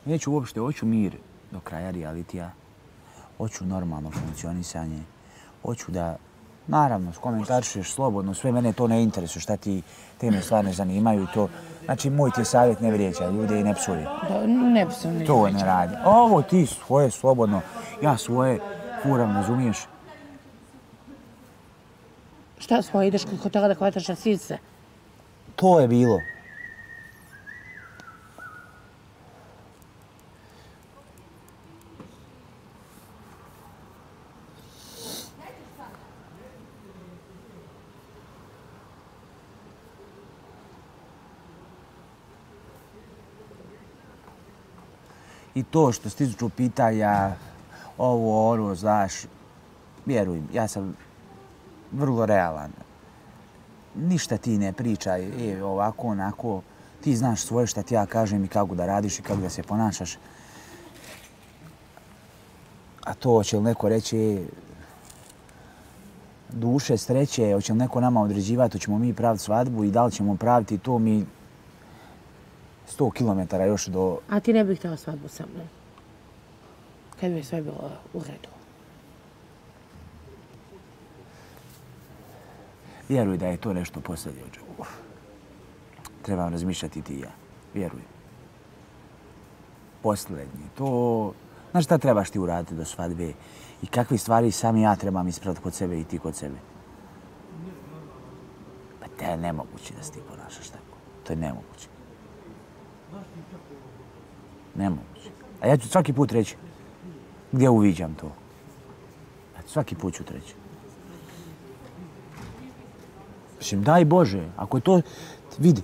Neću uopšte, hoću mir do kraja realitija. Hoću normalno funkcionisanje. Hoću da, naravno, komentarišeš slobodno, sve mene to ne interesuje, šta ti teme stvarno zanimaju i to. Znači, moj ti je savjet, ne vrijeđaj ljude i ne psuj. Da, ne psuj. To ne radi. Ovo ti svoje slobodno, ja svoje furam, razumiješ? Šta svoje, ideš kod toga da hvataš na sise? To je bilo. I to što stižu pitanja, ovo, ono, znaš, vjeruj, ja sam vrlo realan. Ništa ti ne pričaj, ovako, onako, ti znaš svoje šta ti ja kažem i kako da radiš i kako da se ponašaš. A to će li neko reći, duše, sreće, hoće li neko nama određivati, hoćemo mi praviti svadbu i da li ćemo praviti to mi 100 kilometara još do... A ti ne bih htjela svadbu sa mnom? Kad bi sve bilo u redu. Vjeruj da je to nešto posljednje. Trebam razmišljati ti i ja. Vjeruj. Posljednje. To... Znaš šta trebaš ti uraditi do svadbe? I kakve stvari sam ja trebam ispraviti kod sebe i ti kod sebe? Pa te je nemoguće da se ti ponašaš tako. To je nemoguće. Nemoguće. A ja ću svaki put reći gdje uviđam to. Svaki put ću reći. Mislim, daj Bože, ako je to... Vidi,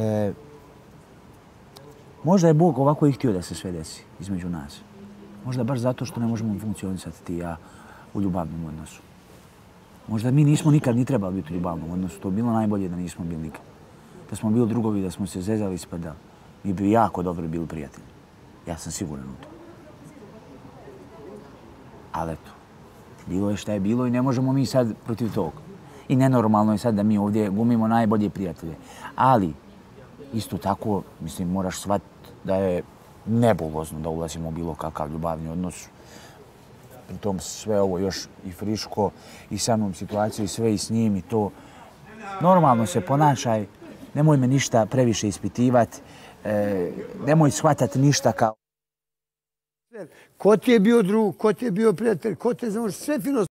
možda je Bog ovako i htio da se sve desi između nas. Možda baš zato što ne možemo funkcionisati ti i ja u ljubavnom odnosu. Možda mi nismo nikad ni trebali biti u ljubavnom odnosu. To je bilo najbolje da nismo bili nikad. Da smo bili drugovi, da smo se zezali i sprdali. Mi bi jako dobro bili prijatelji. Ja sam siguran u to. Ali eto, bilo je šta je bilo i ne možemo mi sad protiv toga. I nenormalno je sad da mi ovdje glumimo najbolje prijatelje. Ali, isto tako, mislim, moraš shvatiti da je nebulozno da ulazimo u bilo kakav ljubavni odnos. Pritom sve ovo još i friško i samom situaciju i sve i s njim i to. Normalno se ponašaj, nemoj me ništa previše ispitivati, nemoj shvatati ništa kao... Ko ti je bio drug, ko ti je bio prijatelj, ko te znaš, sve fino